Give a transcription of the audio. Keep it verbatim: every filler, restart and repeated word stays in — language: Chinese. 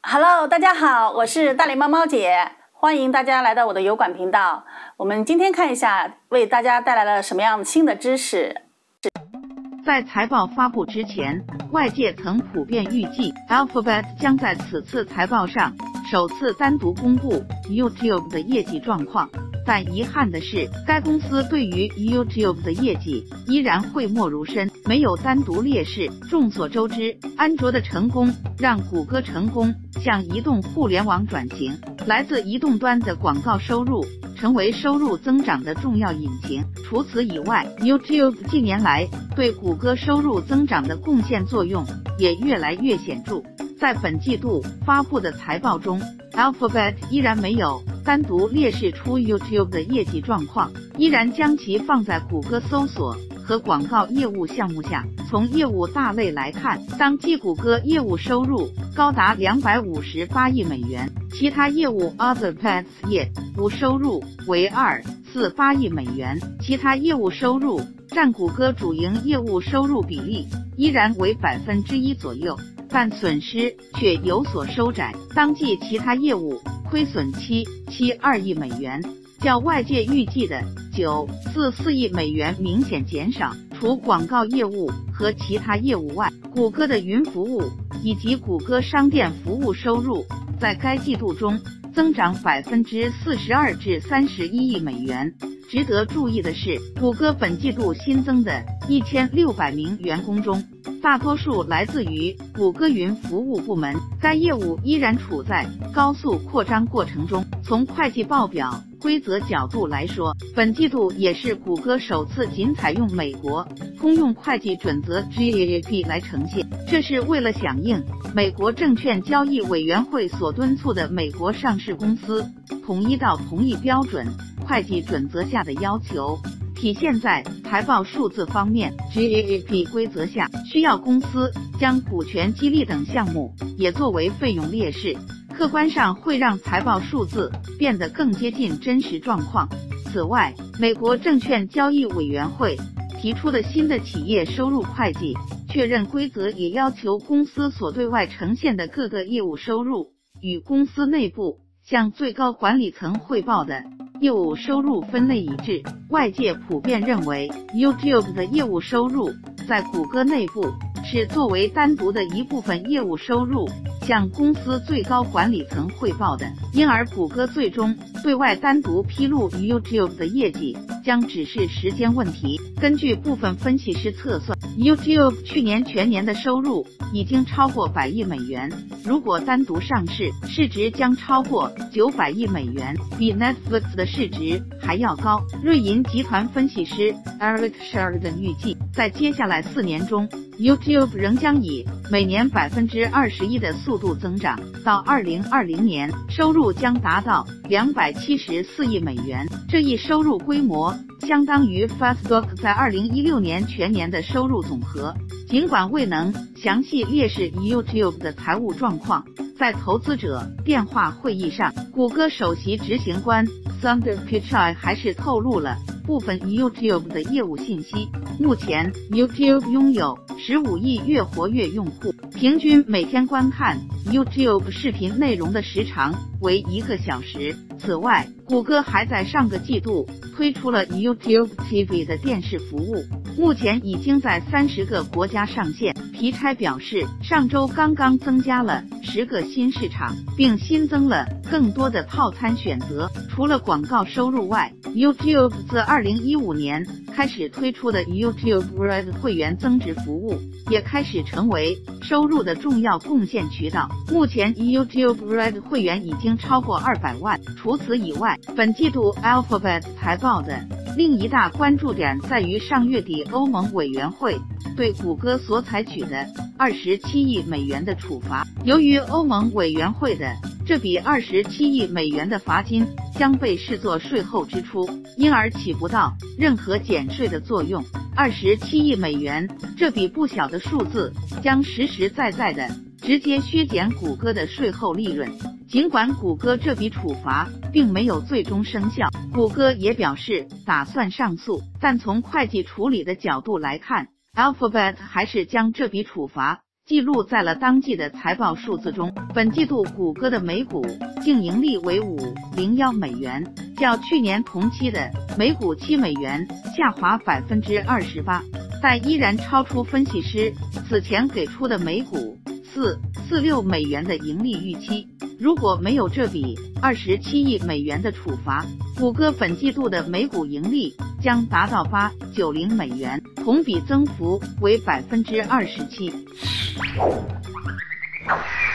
Hello， 大家好，我是大脸猫猫姐，欢迎大家来到我的油管频道。我们今天看一下，为大家带来了什么样新的知识。 在财报发布之前，外界曾普遍预计 Alphabet 将在此次财报上首次单独公布 YouTube 的业绩状况。但遗憾的是，该公司对于 YouTube 的业绩依然讳莫如深，没有单独列示。众所周知，安卓的成功让谷歌成功向移动互联网转型，来自移动端的广告收入成为收入增长的重要引擎。除此以外， YouTube 近年来对谷歌收入增长的贡献作用也越来越显著。在本季度发布的财报中， Alphabet 依然没有单独列示出 YouTube 的业绩状况，依然将其放在谷歌搜索和广告业务项目下。从业务大类来看，当季谷歌业务收入高达两百五十八亿美元，其他业务 Other Paths 业务收入为二百四十八亿美元，其他业务收入占谷歌主营业务收入比例依然为百分之一左右，但损失却有所收窄。当季其他业务亏损七百七十二亿美元，较外界预计的九百四十四亿美元明显减少。除广告业务和其他业务外，谷歌的云服务以及谷歌商店服务收入在该季度中增长百分之四十二至三十一亿美元。值得注意的是，谷歌本季度新增的一千六百名员工中，大多数来自于谷歌云服务部门，该业务依然处在高速扩张过程中。从会计报表规则角度来说，本季度也是谷歌首次仅采用美国通用会计准则 G A A P 来呈现，这是为了响应美国证券交易委员会所敦促的美国上市公司统一到同一标准会计准则下的要求。体现在财报数字方面， G A A P 规则下需要公司将股权激励等项目也作为费用列示，客观上会让财报数字变得更接近真实状况。此外，美国证券交易委员会提出的新的企业收入会计确认规则也要求公司所对外呈现的各个业务收入与公司内部向最高管理层汇报的业务收入分类一致。外界普遍认为 YouTube 的业务收入在谷歌内部是作为单独的一部分业务收入向公司最高管理层汇报的，因而谷歌最终对外单独披露 YouTube 的业绩将只是时间问题。根据部分分析师测算， YouTube 去年全年的收入已经超过百亿美元，如果单独上市，市值将超过九百亿美元，比 Netflix 的市值还要高。瑞银集团分析师 Eric Sheridan 预计，在接下来四年中， YouTube 仍将以每年百分之二十一的速度增长，到二零二零年，收入将达到两百七十四亿美元。这一收入规模相当于 Facebook 在二零一六年全年的收入总和。尽管未能详细列示 YouTube 的财务状况，在投资者电话会议上，谷歌首席执行官 Sundar Pichai 还是透露了部分 YouTube 的业务信息。目前 YouTube 拥有十五亿月活跃用户，平均每天观看 YouTube 视频内容的时长为一个小时。此外，谷歌还在上个季度推出了 YouTube T V 的电视服务，目前已经在三十个国家上线。皮差表示，上周刚刚增加了十个新市场，并新增了更多的套餐选择。除了广告收入外， YouTube 自二零一五年开始推出的 YouTube Red 会员增值服务也开始成为收入的重要贡献渠道。目前 YouTube Red 会员已经超过二百万。除此以外，本季度 Alphabet 财报的另一大关注点在于上月底欧盟委员会对谷歌所采取的二十七亿美元的处罚。由于欧盟委员会的这笔二十七亿美元的罚金将被视作税后支出，因而起不到任何减税的作用。二十七亿美元这笔不小的数字将实实在在的直接削减谷歌的税后利润。尽管谷歌这笔处罚并没有最终生效，谷歌也表示打算上诉，但从会计处理的角度来看， Alphabet 还是将这笔处罚记录在了当季的财报数字中。本季度谷歌的每股净盈利为五百零一美元，较去年同期的每股七美元下滑百分之二十八，但依然超出分析师此前给出的每股四四六美元的盈利预期。如果没有这笔二十七亿美元的处罚，谷歌本季度的每股盈利将达到八九零美元，同比增幅为百分之二十七。